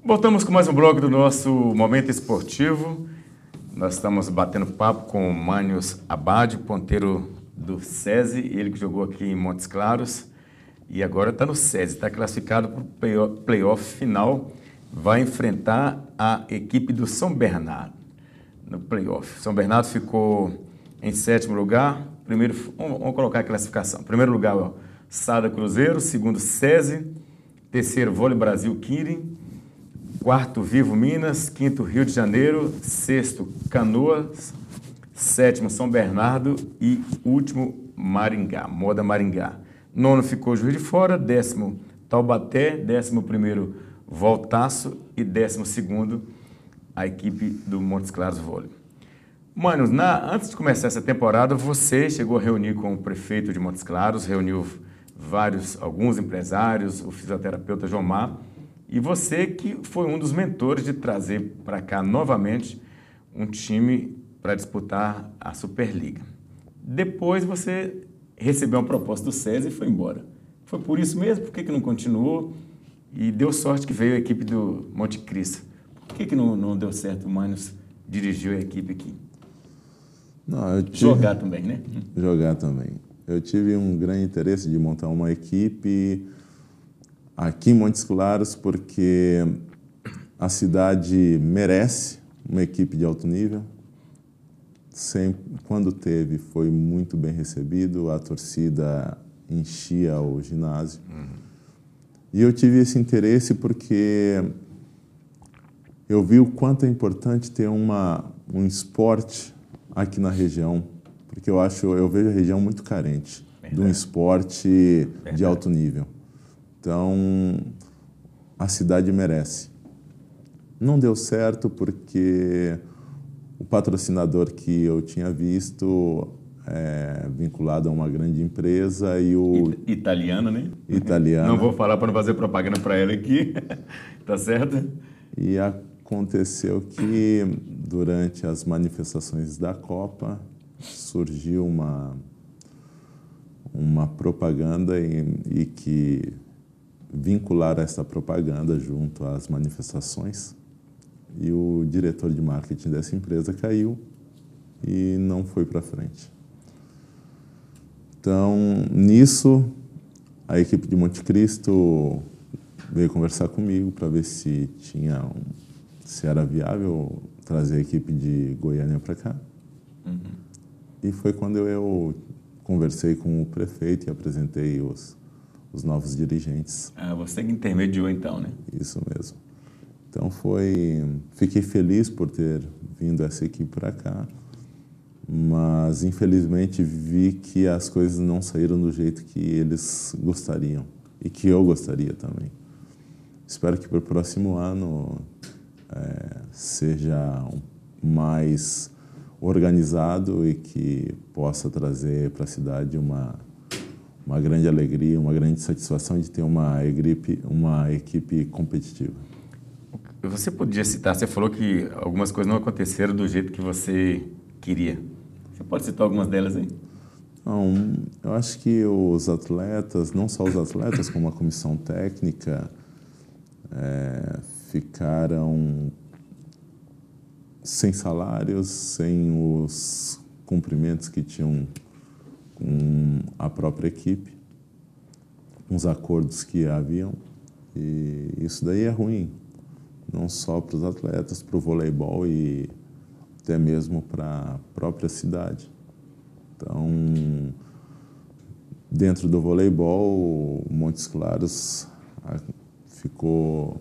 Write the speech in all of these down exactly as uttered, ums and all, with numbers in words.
Voltamos com mais um bloco do nosso Momento Esportivo. Nós estamos batendo papo com o Mânios Abad, ponteiro do SESI, ele que jogou aqui em Montes Claros e agora está no SESI, está classificado para o playoff final, vai enfrentar a equipe do São Bernardo no playoff. São Bernardo ficou em sétimo lugar, primeiro, vamos, vamos colocar a classificação, primeiro lugar o Sada Cruzeiro, segundo SESI, terceiro Vôlei Brasil Quirin, quarto Vivo Minas, quinto Rio de Janeiro, sexto Canoas, sétimo São Bernardo e último Maringá, Moda Maringá. Nono ficou Juiz de Fora, décimo Taubaté, décimo primeiro Voltaço e décimo segundo a equipe do Montes Claros Vôlei. Mano, na, antes de começar essa temporada, você chegou a reunir com o prefeito de Montes Claros, reuniu vários, alguns empresários, o fisioterapeuta Jomar, e você que foi um dos mentores de trazer para cá novamente um time para disputar a Superliga. Depois você recebeu uma proposta do SESI e foi embora. Foi por isso mesmo? Por que que não continuou? E deu sorte que veio a equipe do Monte Cristo. Por que que não, não deu certo o Mânios dirigiu a equipe aqui? Não, eu tive... Jogar também, né? Jogar também. Eu tive um grande interesse de montar uma equipe aqui em Montes Claros, porque a cidade merece uma equipe de alto nível. Sempre, quando teve, foi muito bem recebido, a torcida enchia o ginásio. Uhum. E eu tive esse interesse porque eu vi o quanto é importante ter uma, um esporte aqui na região, porque eu acho, eu vejo a região muito carente Verdade. de um esporte Verdade. de alto nível. Então, a cidade merece. Não deu certo porque o patrocinador que eu tinha visto é vinculado a uma grande empresa e o... Italiano, né? Italiano. Não vou falar para não fazer propaganda para ela aqui, tá certo? E aconteceu que durante as manifestações da Copa surgiu uma, uma propaganda e, e que vincularam essa propaganda junto às manifestações e o diretor de marketing dessa empresa caiu e não foi para frente. Então, nisso, a equipe de Monte Cristo veio conversar comigo para ver se tinha um, se era viável trazer a equipe de Goiânia para cá. Uhum. E foi quando eu, eu conversei com o prefeito e apresentei os os novos dirigentes. Ah, você que intermediou então, né? Isso mesmo. Então foi... Fiquei feliz por ter vindo essa equipe para cá, mas infelizmente vi que as coisas não saíram do jeito que eles gostariam e que eu gostaria também. Espero que para o próximo ano é, seja mais organizado e que possa trazer para a cidade uma uma grande alegria, uma grande satisfação de ter uma equipe, uma equipe competitiva. Você podia citar, você falou que algumas coisas não aconteceram do jeito que você queria. Você pode citar algumas delas aí? Não, eu acho que os atletas, não só os atletas, como a comissão técnica, é, ficaram sem salários, sem os cumprimentos que tinham com a própria equipe, com os acordos que haviam, e isso daí é ruim, não só para os atletas, para o voleibol e até mesmo para a própria cidade. Então, dentro do voleibol, o Montes Claros ficou,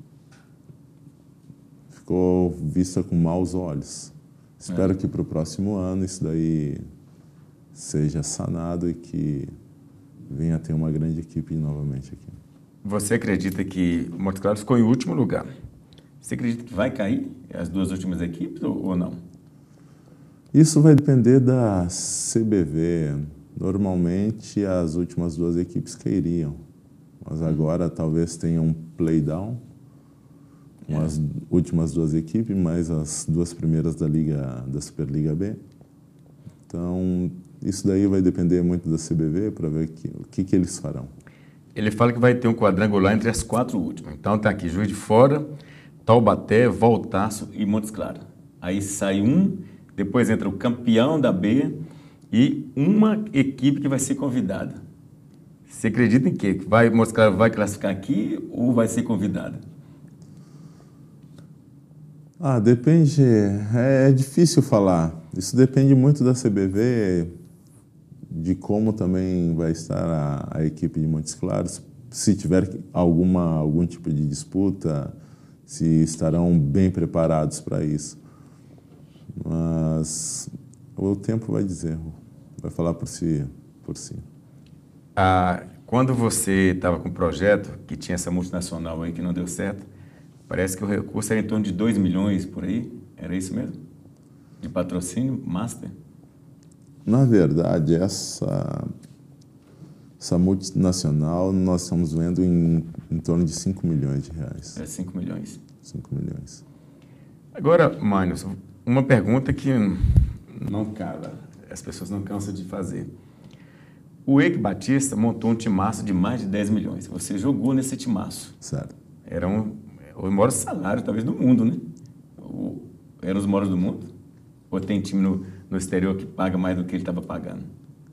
ficou vista com maus olhos. Espero é. que para o próximo ano isso daí seja sanado e que venha a ter uma grande equipe novamente aqui. Você acredita que o Montes Claros ficou em último lugar? Você acredita que vai cair as duas últimas equipes ou, ou não? Isso vai depender da C B V. Normalmente as últimas duas equipes cairiam, mas agora talvez tenha um play-down com é. as últimas duas equipes, mais as duas primeiras da Liga, da Superliga B. Então, isso daí vai depender muito da C B V para ver que, o que, que eles farão. Ele fala que vai ter um quadrangular entre as quatro últimas. Então, está aqui Juiz de Fora, Taubaté, Voltaço e Montes Claros. Aí sai um, depois entra o campeão da B e uma equipe que vai ser convidada. Você acredita em quê? Vai, Montes Claros vai classificar aqui ou vai ser convidada? Ah, depende, é, é difícil falar. Isso depende muito da C B V, de como também vai estar a, a equipe de Montes Claros, se tiver alguma, algum tipo de disputa, se estarão bem preparados para isso. Mas o tempo vai dizer, vai falar por si. Por si. Ah, quando você estava com o projeto, que tinha essa multinacional aí que não deu certo, parece que o recurso era em torno de dois milhões por aí, era isso mesmo? De patrocínio, master? Na verdade, essa, essa multinacional nós estamos vendo em, em torno de cinco milhões de reais. É cinco milhões. cinco milhões. Agora, Mânios, uma pergunta que não cala, as pessoas não cansam de fazer. O Eike Batista montou um timaço de mais de dez milhões. Você jogou nesse timaço. Certo. Era um, o maior salário, talvez, do mundo, né? O, eram os maiores do mundo? Ou tem time no, no exterior que paga mais do que ele estava pagando?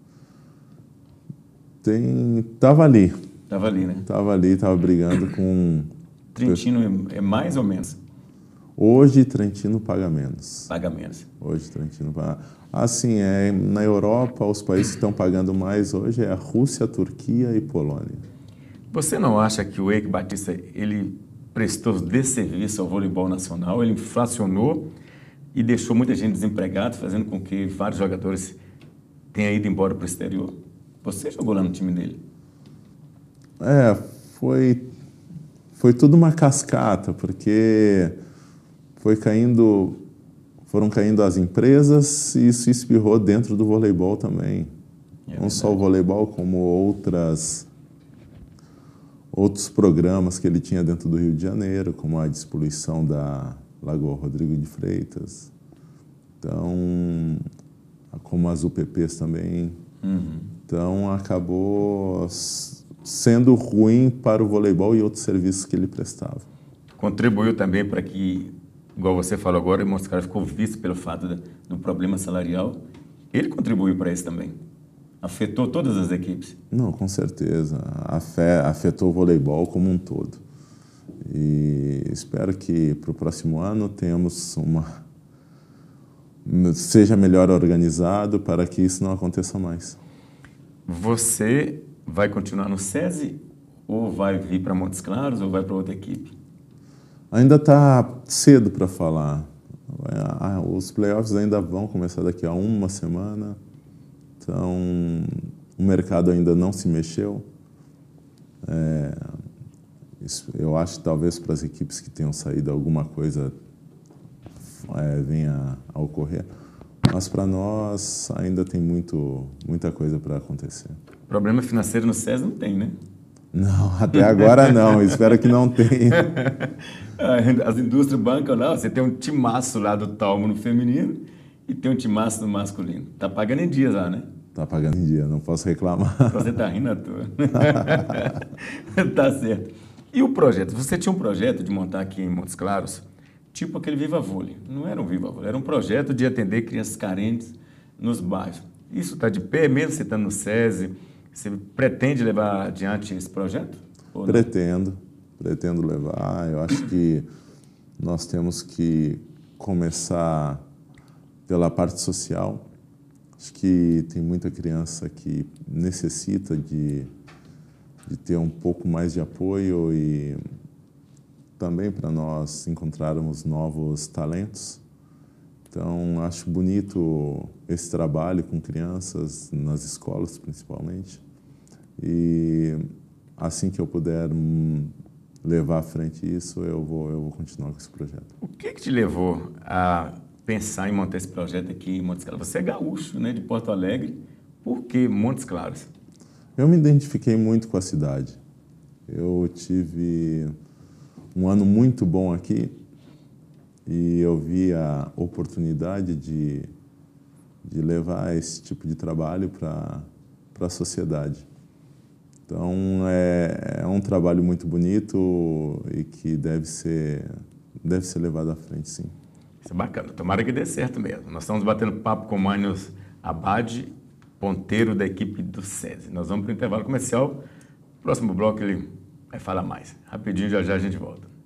Tem, tava ali. Tava ali, né? Tava ali, tava brigando com... Trentino é, é mais ou menos? Hoje, Trentino paga menos. Paga menos. Hoje, Trentino paga... Assim, é, na Europa, os países que estão pagando mais hoje é a Rússia, a Turquia e Polônia. Você não acha que o Eike Batista, ele prestou desserviço ao voleibol nacional, ele inflacionou e deixou muita gente desempregada, fazendo com que vários jogadores tenham ido embora para o exterior? Você jogou lá no time dele? É, foi, foi tudo uma cascata, porque foi caindo, foram caindo as empresas e isso espirrou dentro do voleibol também. É Não verdade. Só o voleibol, como outras, outros programas que ele tinha dentro do Rio de Janeiro, como a despoluição da Lagoa Rodrigo de Freitas, então, como as U P Ps também. Uhum. Então, acabou sendo ruim para o voleibol e outros serviços que ele prestava. Contribuiu também para que, igual você falou agora, o Montes Claros ficou visto pelo fato de, do problema salarial. Ele contribuiu para isso também? Afetou todas as equipes? Não, com certeza. Afetou o voleibol como um todo. E espero que para o próximo ano tenhamos uma... seja melhor organizado para que isso não aconteça mais. Você vai continuar no SESI ou vai vir para Montes Claros ou vai para outra equipe? Ainda está cedo para falar. Os playoffs ainda vão começar daqui a uma semana. Então, o mercado ainda não se mexeu. É, isso, eu acho que talvez para as equipes que tenham saído alguma coisa é, venha a ocorrer. Mas para nós ainda tem muito, muita coisa para acontecer. Problema financeiro no SESI não tem, né? Não, até agora não. Espero que não tenha. As indústrias bancam lá, você tem um timaço lá do Talmo no feminino e tem um timaço no masculino. Tá pagando em dias lá, né? Tá pagando em dia, não posso reclamar. Você tá rindo à toa. Tá certo. E o projeto? Você tinha um projeto de montar aqui em Montes Claros, tipo aquele Viva Vôlei. Não era um Viva Vôlei, era um projeto de atender crianças carentes nos bairros. Isso está de pé, mesmo você estando no SESI? Você pretende levar adiante esse projeto? Pretendo, pretendo levar. Eu acho que nós temos que começar pela parte social. Acho que tem muita criança que necessita de, de ter um pouco mais de apoio e também para nós encontrarmos novos talentos. Então, acho bonito esse trabalho com crianças, nas escolas principalmente. E assim que eu puder levar à frente isso, eu vou, eu vou continuar com esse projeto. O que, que te levou a pensar em montar esse projeto aqui em Montes Claros? Você é gaúcho, né, de Porto Alegre. Por que Montes Claros? Eu me identifiquei muito com a cidade. Eu tive um ano muito bom aqui e eu vi a oportunidade de, de levar esse tipo de trabalho para para a sociedade. Então, é, é um trabalho muito bonito e que deve ser, deve ser levado à frente, sim. Isso é bacana, tomara que dê certo mesmo. Nós estamos batendo papo com o Manius Abad, ponteiro da equipe do SESI. Nós vamos para o intervalo comercial. Próximo bloco ele vai falar mais. Rapidinho, já já a gente volta.